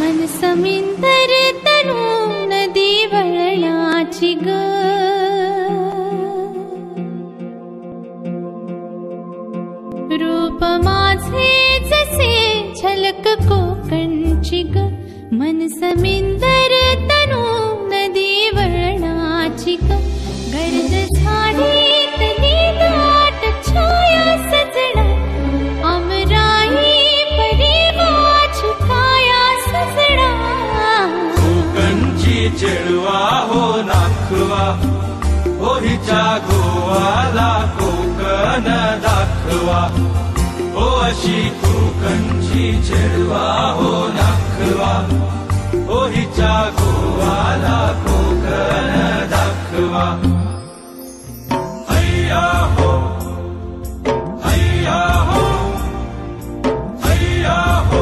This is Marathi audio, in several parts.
मन समिंदर तनु नदी वळणाची ग रूप माझे जसे झलक कोकणची ग मन समिंदर तनु नदी वळणाची ग गर्द झाडीतली दाट छाया सजना अमराई परी माझी काया सजना कोकणची चेडवा हो नाखवा हो हिच्या गोवाला कोकण दाखवा हो अशी कोकणची चेडवा हो नाखवा हो हिच्या गोवाला कोकण दाखवा हैया हो हैया हो हैया हो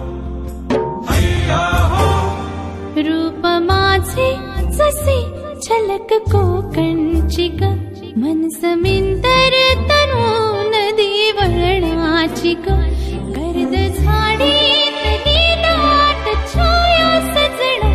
हैया हो रूप माझे जसे झलक कोकणची ग मन समिंदर तनु नदी वळणाची ग गर्द झाडीतली दाट छाया सजना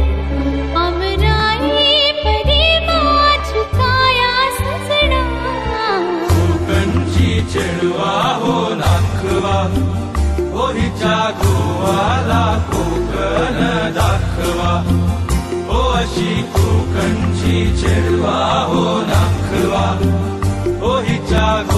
अमराई परी माझी काया सजना कोकणची चेडवा हो नाखवा हो हिच्या गोवाला कोकण दाखवा हो अशी कोकणची चेडवा हो नाखवा हो हिच्या